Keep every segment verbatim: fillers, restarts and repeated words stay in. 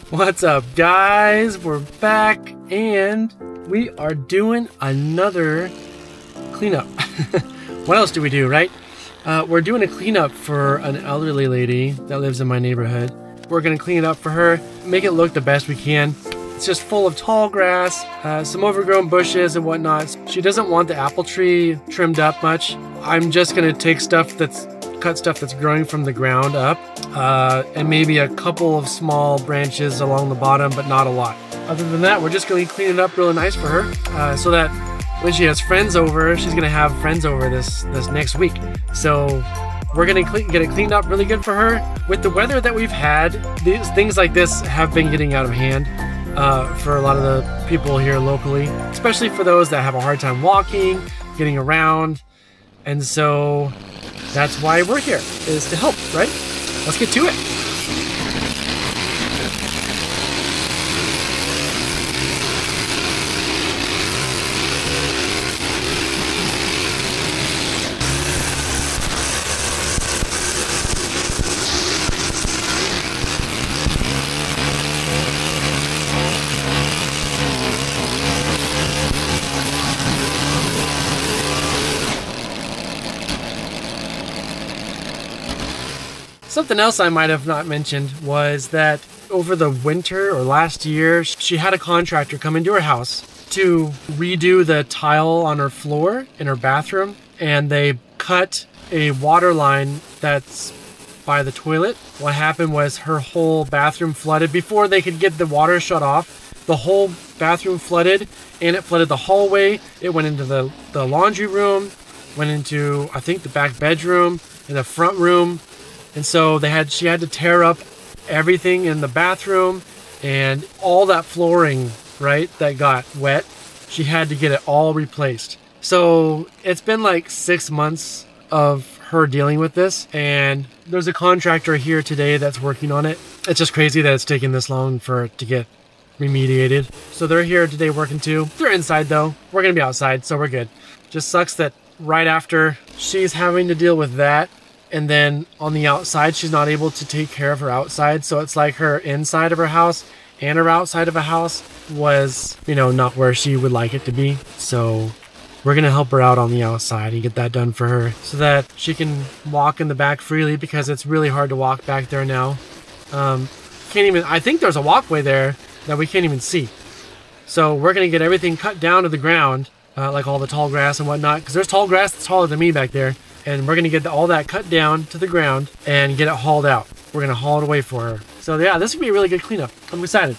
What's up, guys? We're back and we are doing another cleanup. What else do we do, right? Uh, we're doing a cleanup for an elderly lady that lives in my neighborhood. We're gonna clean it up for her, make it look the best we can. It's just full of tall grass, uh, some overgrown bushes and whatnot. She doesn't want the apple tree trimmed up much. I'm just gonna take stuff that's cut stuff that's growing from the ground up, uh, and maybe a couple of small branches along the bottom, but not a lot. Other than that, we're just going to clean it up really nice for her, uh, so that when she has friends over, she's going to have friends over this this next week. So we're going to get it cleaned up really good for her. With the weather that we've had, these things like this have been getting out of hand uh, for a lot of the people here locally, especially for those that have a hard time walking, getting around, and so that's why we're here, is to help, right? Let's get to it. Something else I might have not mentioned was that over the winter or last year, she had a contractor come into her house to redo the tile on her floor in her bathroom, and they cut a water line that's by the toilet. What happened was her whole bathroom flooded. Before they could get the water shut off, the whole bathroom flooded, and it flooded the hallway. It went into the, the laundry room, went into, I think, the back bedroom, and the front room. And so they had, she had to tear up everything in the bathroom, and all that flooring, right, that got wet, she had to get it all replaced. So it's been like six months of her dealing with this, and there's a contractor here today that's working on it. It's just crazy that it's taking this long for it to get remediated. So they're here today working too. They're inside though. We're gonna be outside, so we're good. Just sucks that right after she's having to deal with that, and then on the outside, she's not able to take care of her outside. So it's like her inside of her house and her outside of a house was, you know, not where she would like it to be. So we're going to help her out on the outside and get that done for her so that she can walk in the back freely, because it's really hard to walk back there now. Um, can't even, I think there's a walkway there that we can't even see. So we're going to get everything cut down to the ground, uh, like all the tall grass and whatnot, because there's tall grass that's taller than me back there. And we're gonna get all that cut down to the ground and get it hauled out. We're gonna haul it away for her. So yeah, this would be a really good cleanup. I'm excited.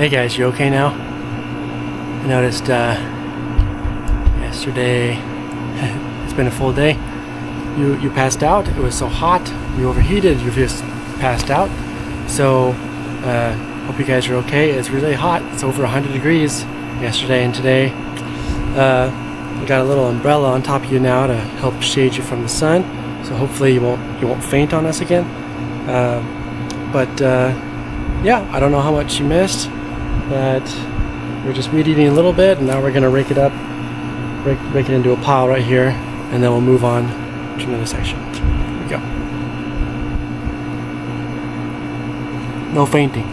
Hey guys, you okay now? I noticed uh, yesterday, it's been a full day. You you passed out. It was so hot. You overheated. You just passed out. So uh, hope you guys are okay. It's really hot. It's over one hundred degrees yesterday and today. Uh, we got a little umbrella on top of you now to help shade you from the sun. So hopefully you won't you won't faint on us again. Uh, but uh, yeah, I don't know how much you missed, but we're just weed eating a little bit, and now we're gonna rake it up, rake, rake it into a pile right here, and then we'll move on to another section. Here we go. No fainting.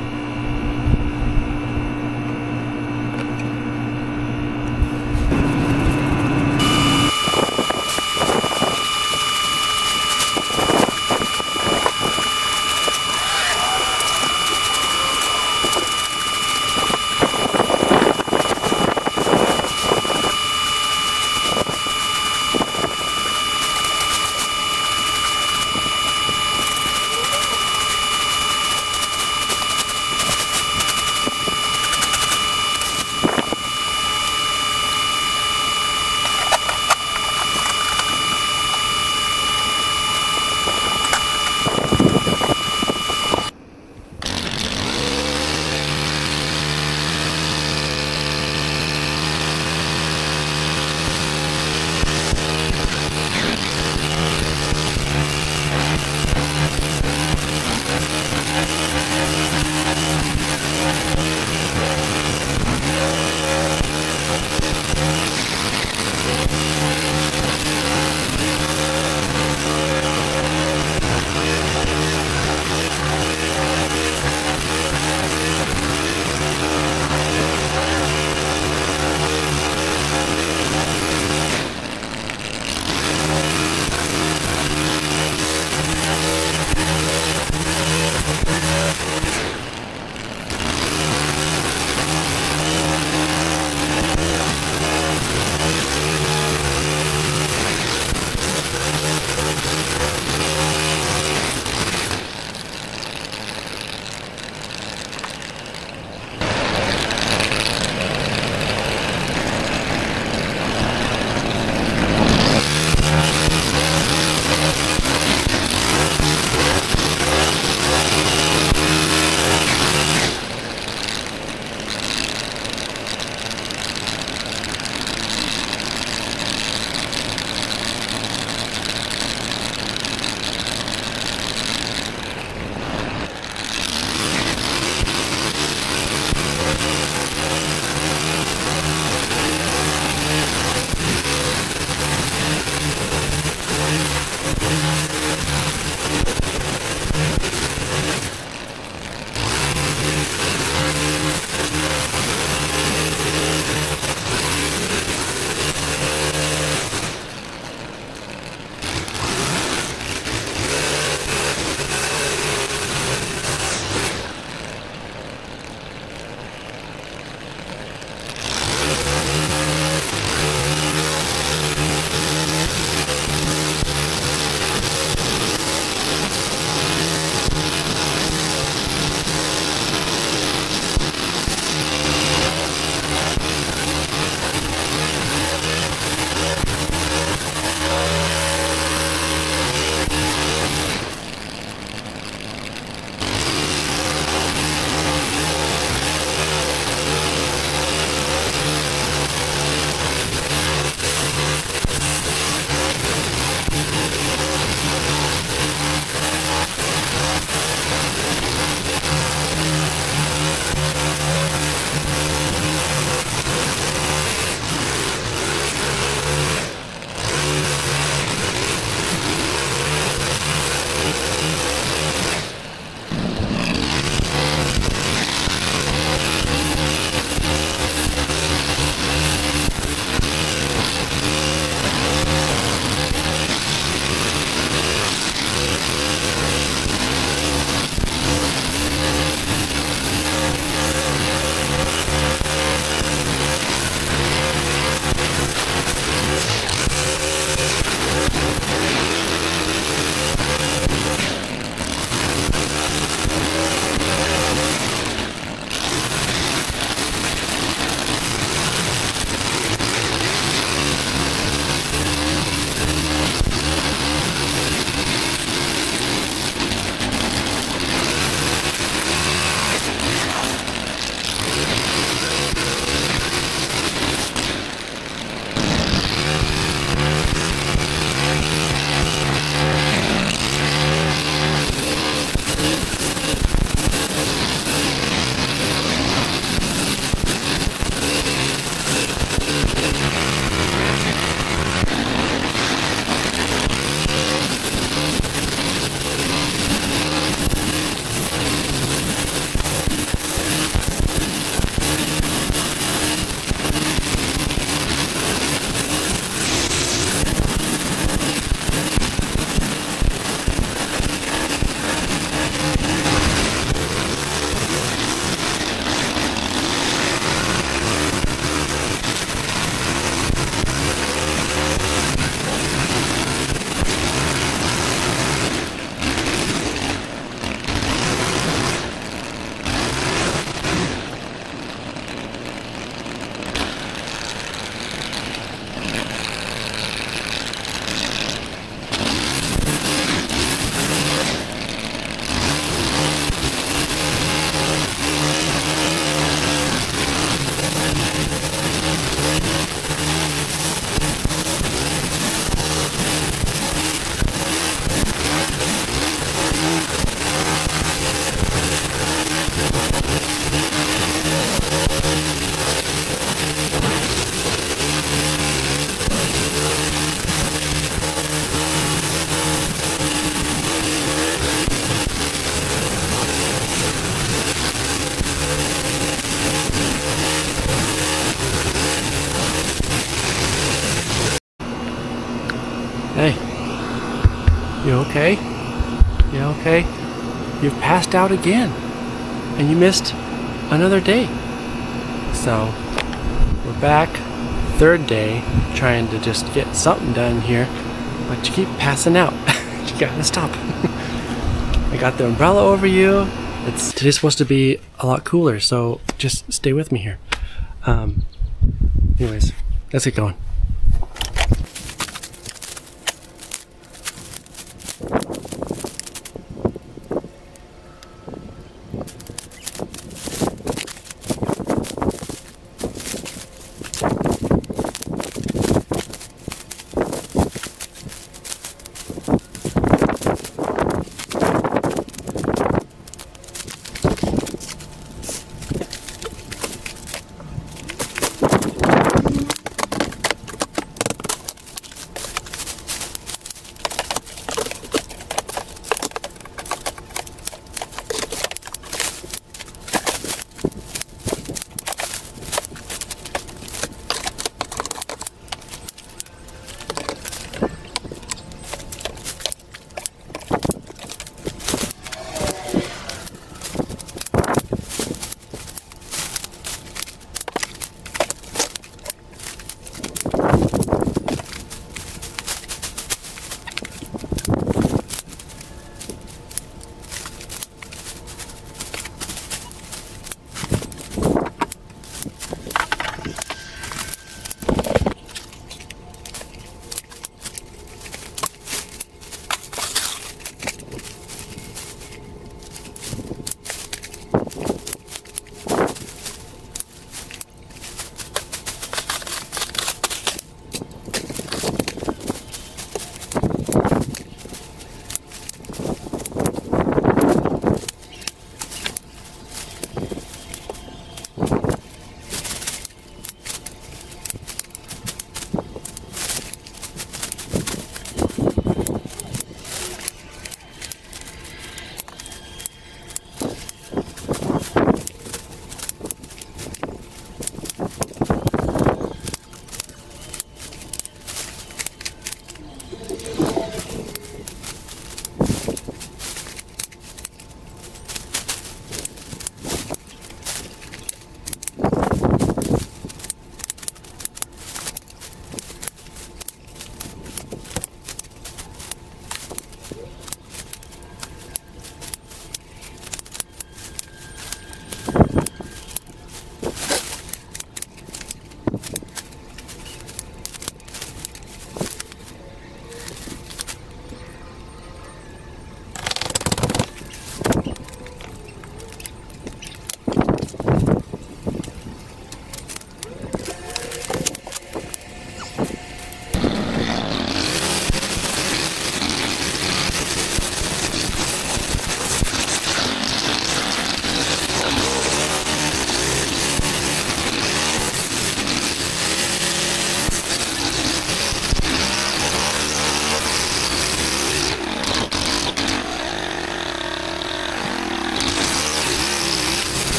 Hey, you okay? You okay? You've passed out again, and you missed another day. So we're back, third day, trying to just get something done here, but you keep passing out. You gotta stop. I got the umbrella over you. It's today's supposed to be a lot cooler, so just stay with me here. Um, anyways, let's get going.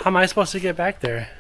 How am I supposed to get back there?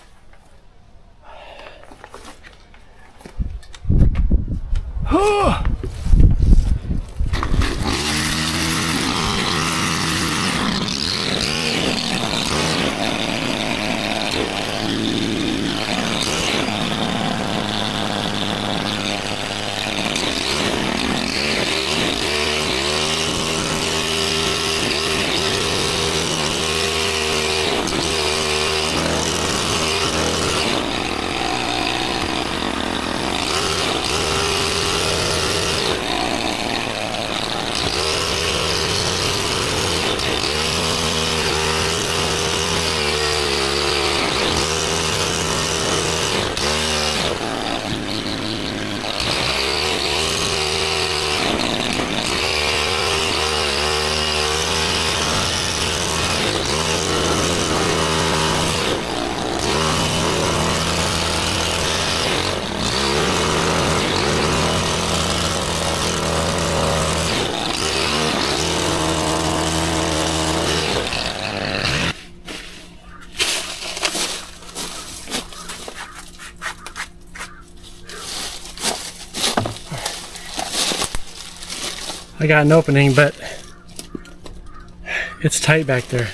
I got an opening, but it's tight back there.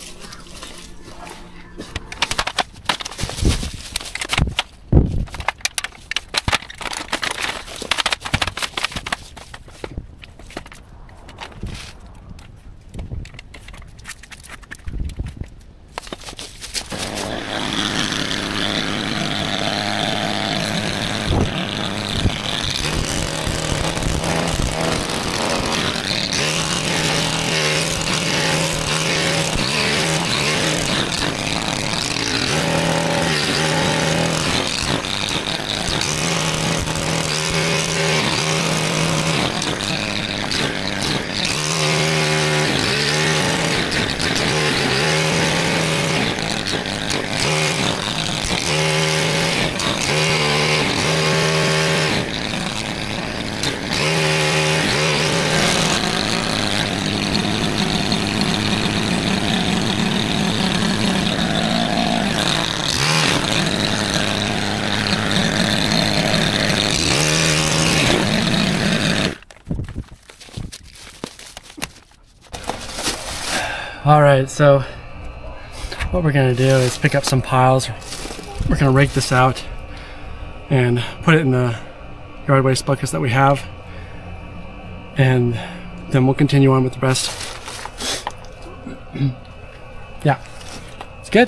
Alright, so what we're going to do is pick up some piles. We're going to rake this out and put it in the yard waste buckets that we have, and then we'll continue on with the rest. Yeah, it's good.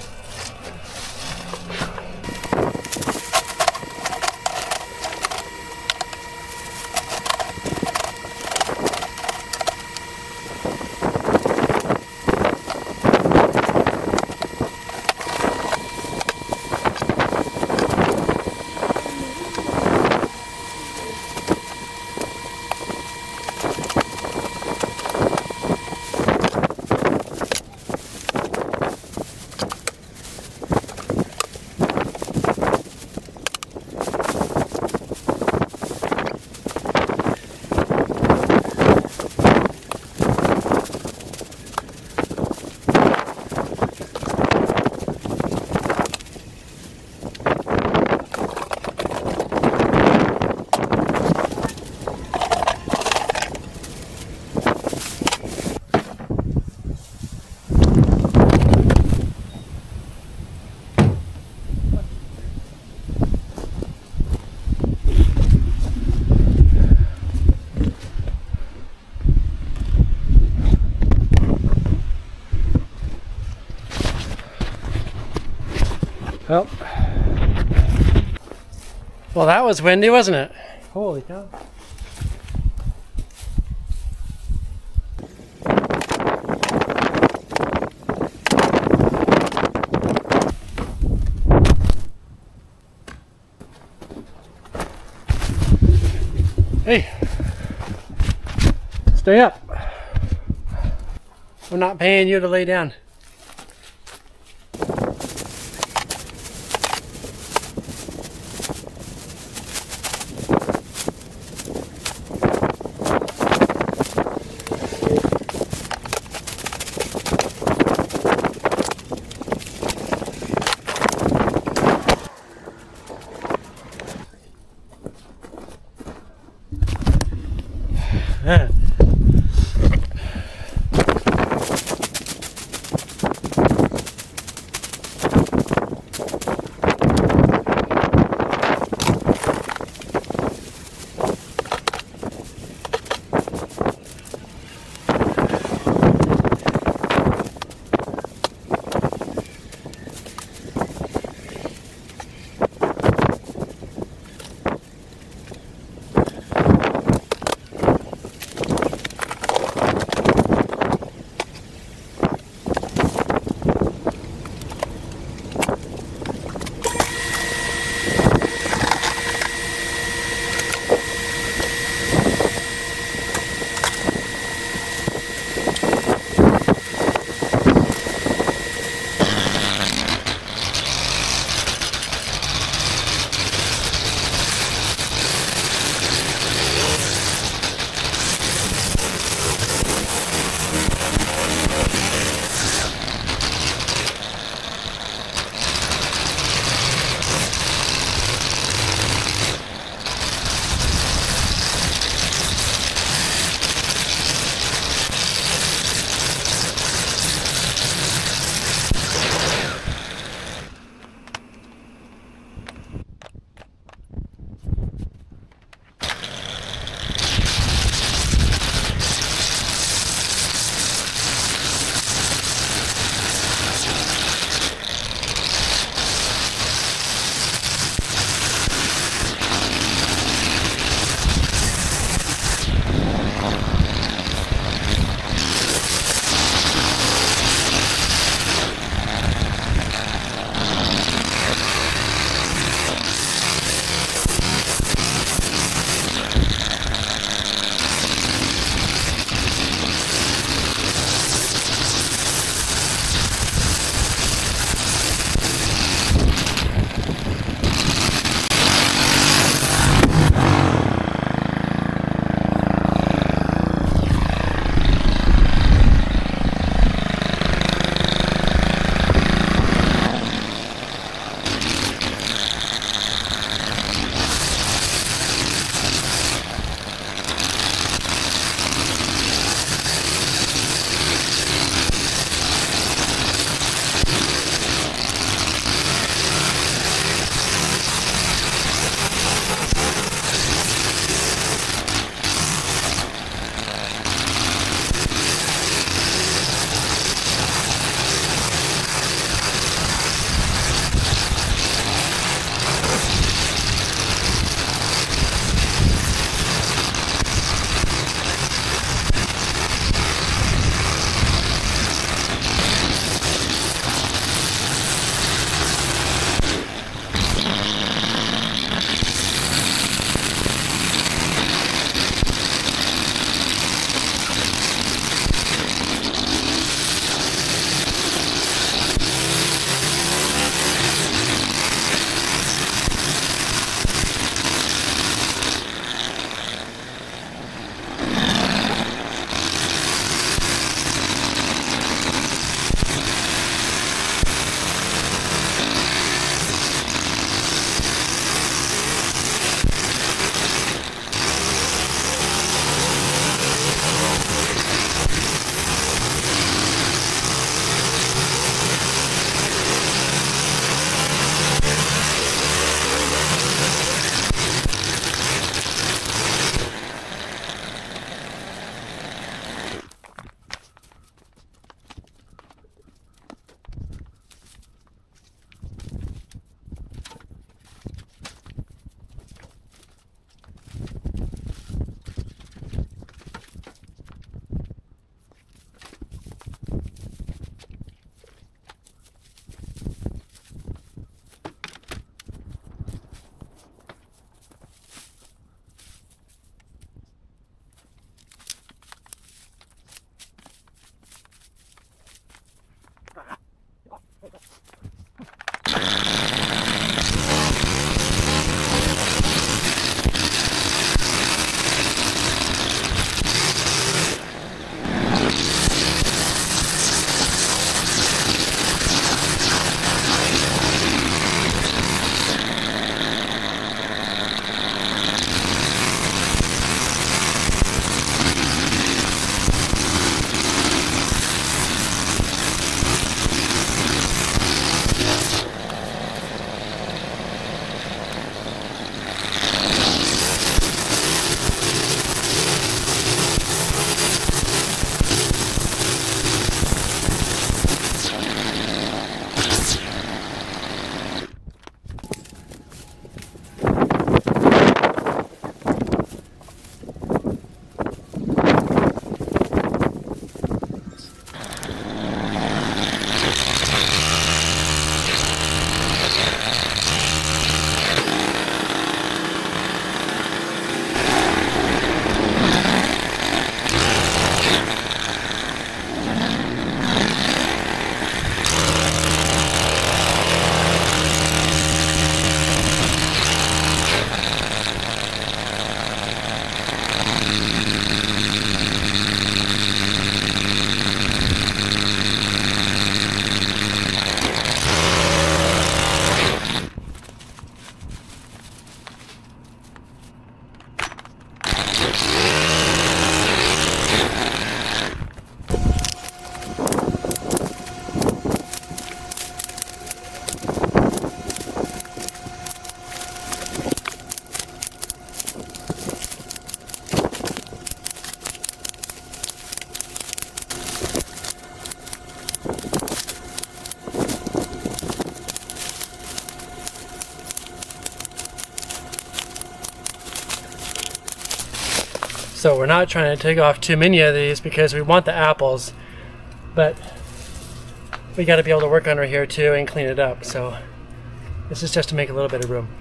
Well, well, that was windy, wasn't it? Holy cow. Hey, stay up. I'm not paying you to lay down. So we're not trying to take off too many of these because we want the apples, but we got to be able to work under here too and clean it up. So this is just to make a little bit of room.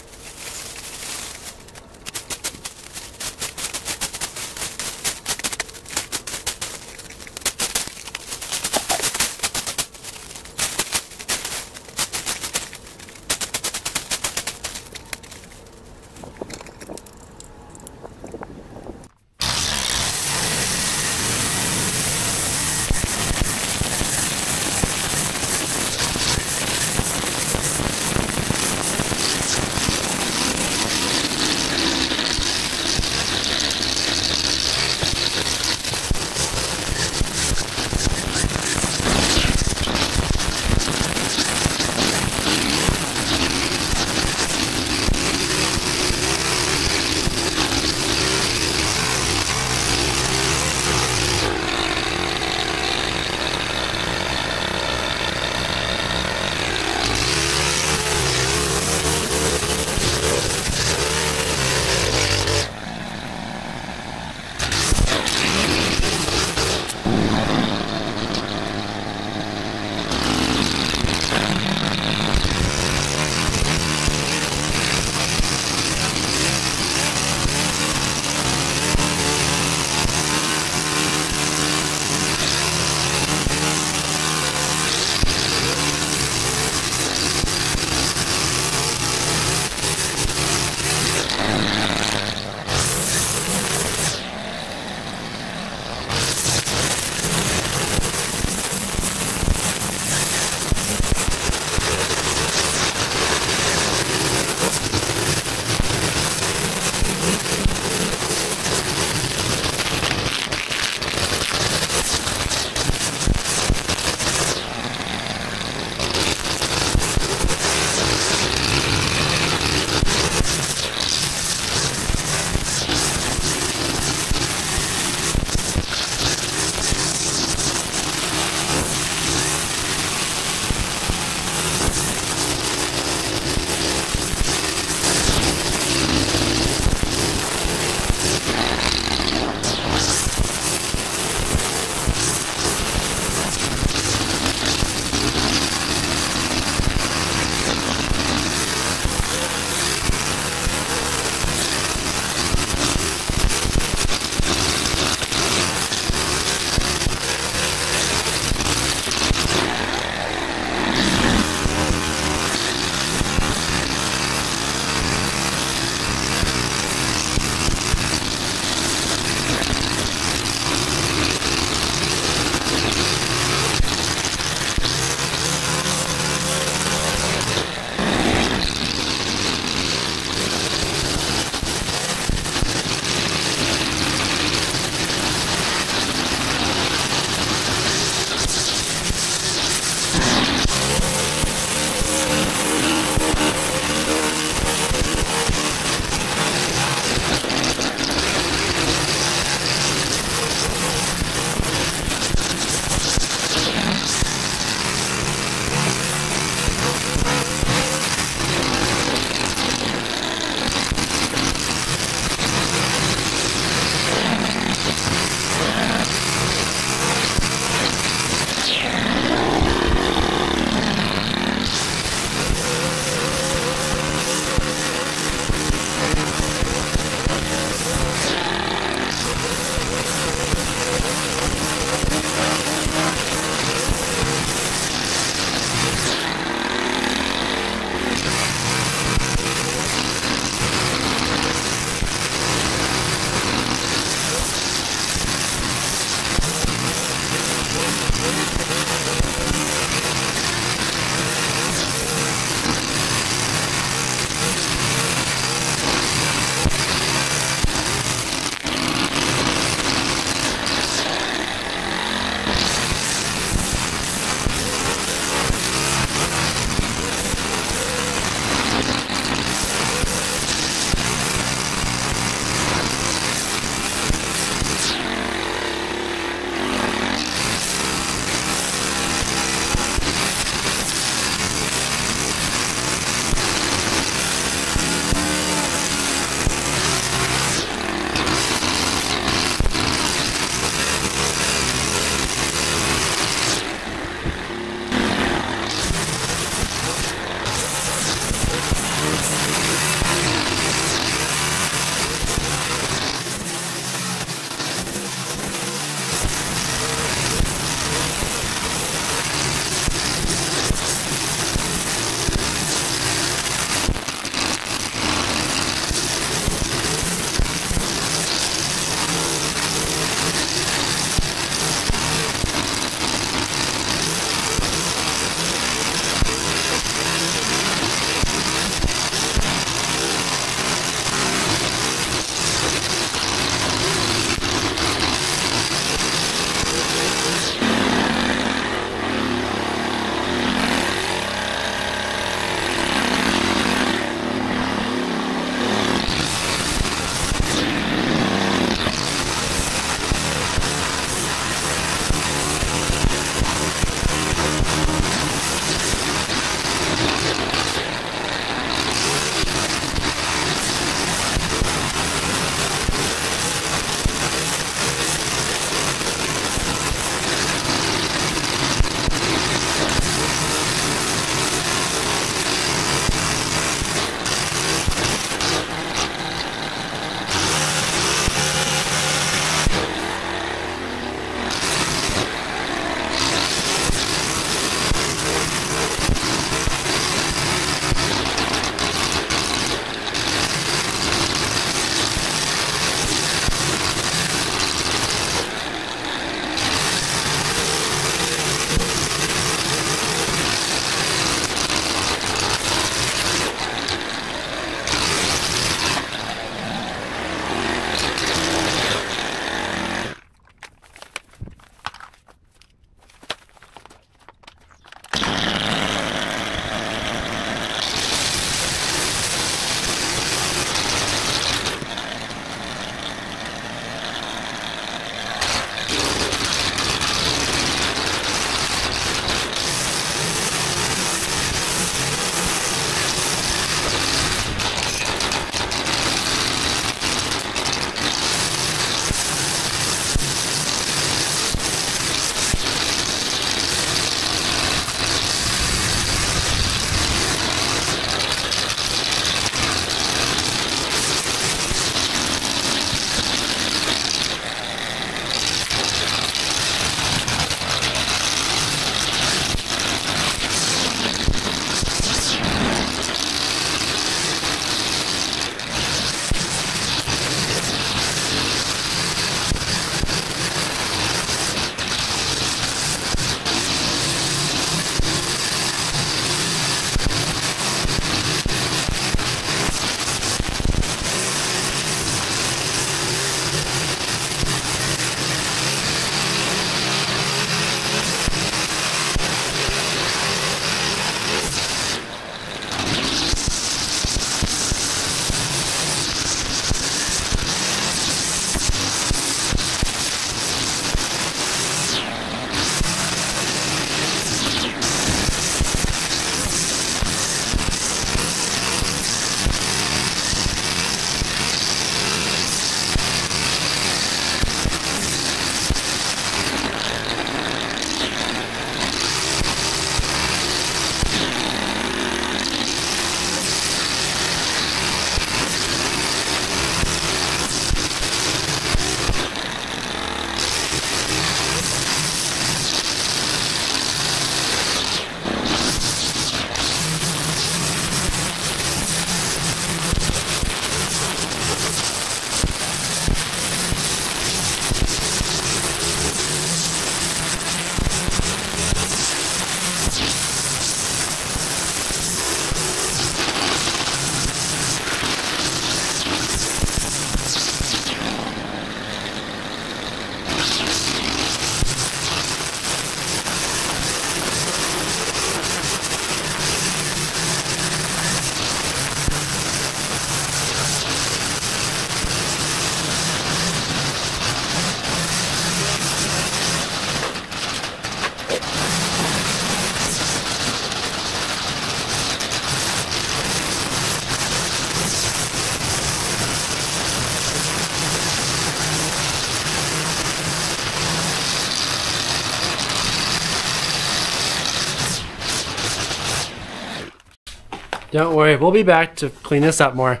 Don't worry, we'll be back to clean this up more.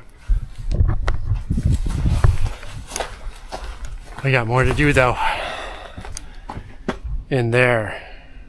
I got more to do though. In there.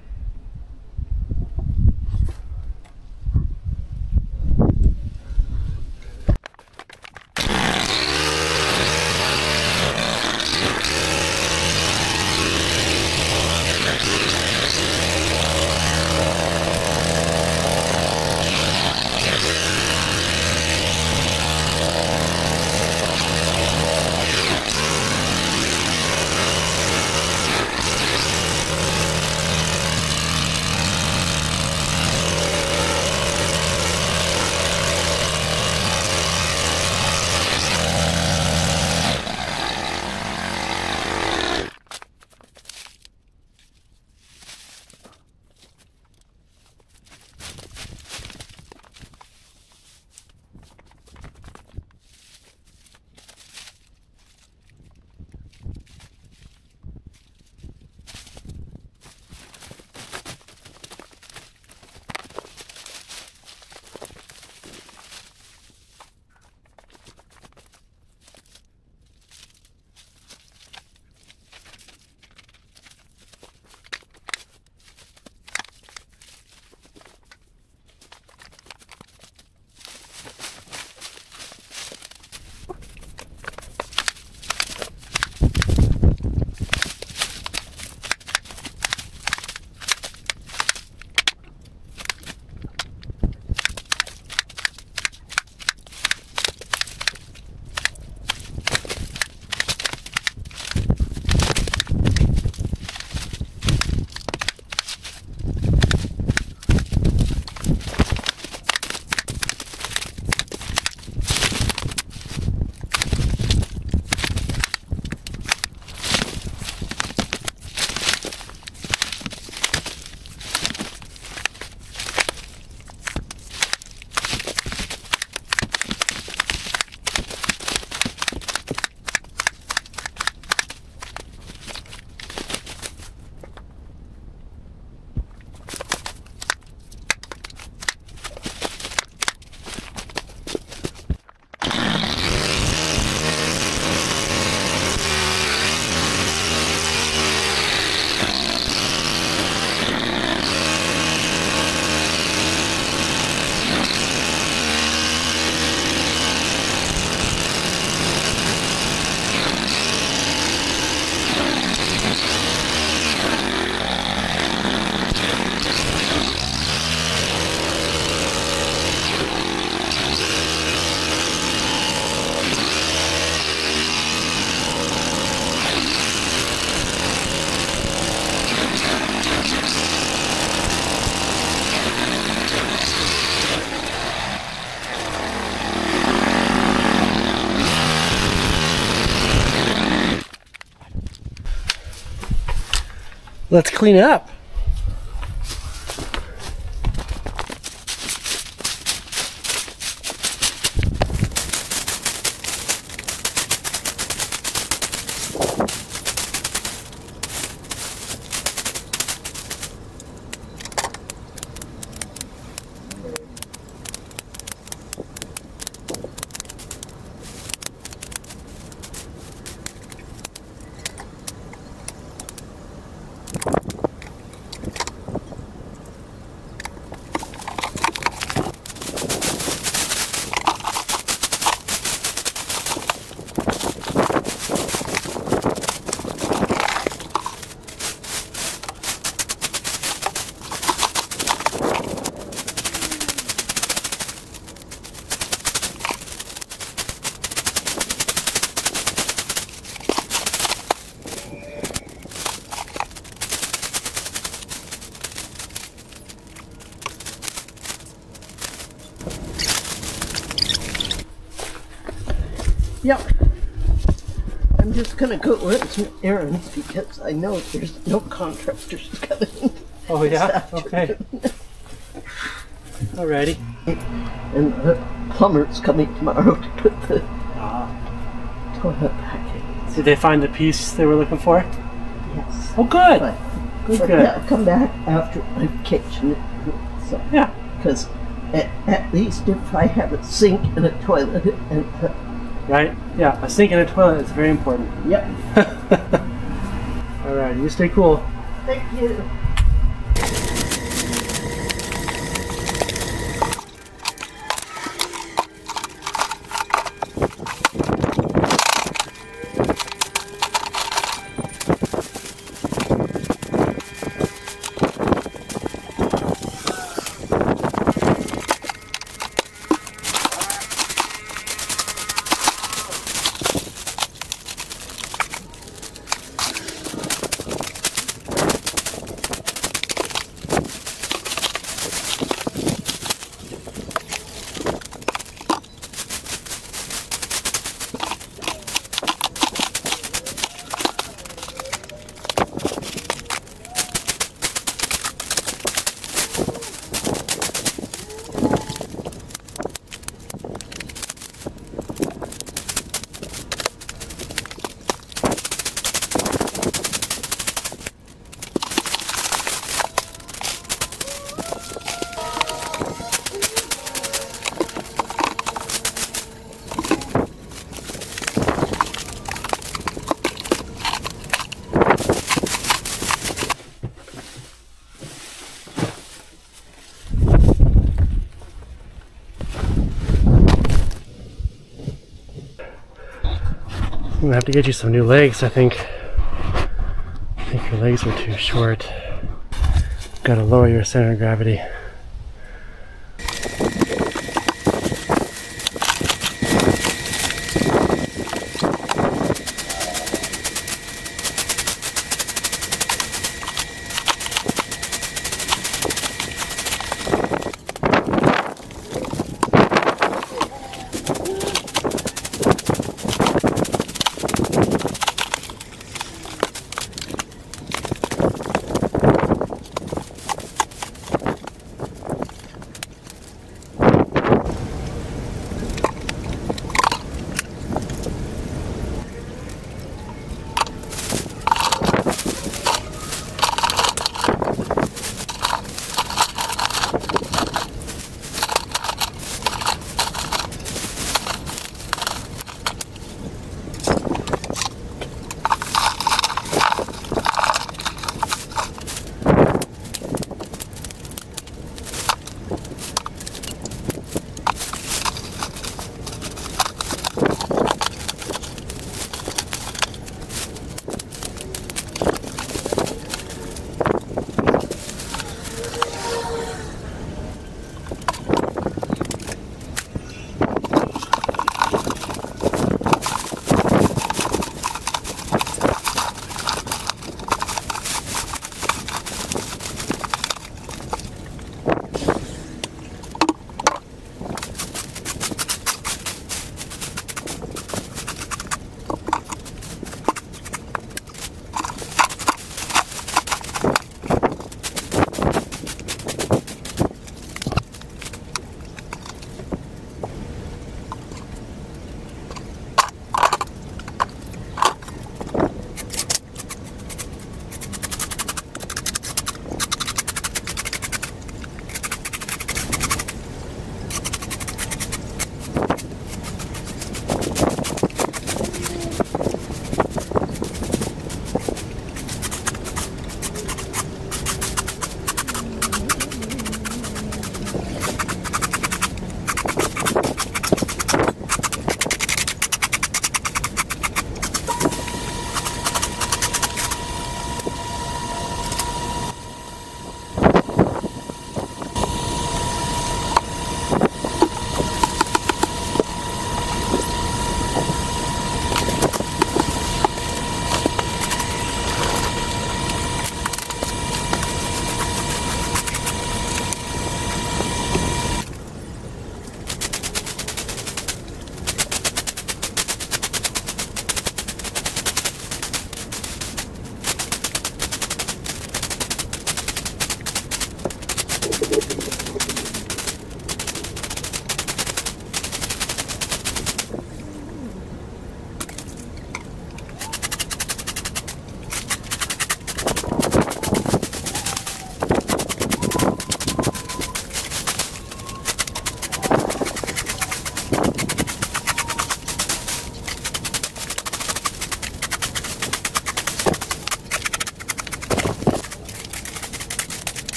Let's clean it up. Yep. I'm just gonna go run some errands because I know there's no contractors coming. Oh yeah? Okay. Alrighty. And the plumber's coming tomorrow to put the ah. toilet back in. Did they find the piece they were looking for? Yes. Oh good! But, good, but good. Yeah, come back after I've kitchened it. So, yeah. Because At, at least if I have a sink and a toilet and a, right? Yeah, a sink and a toilet is very important. Yep. All right, you stay cool. Thank you. I'm gonna have to get you some new legs, I think. I think your legs are too short. Gotta lower your center of gravity.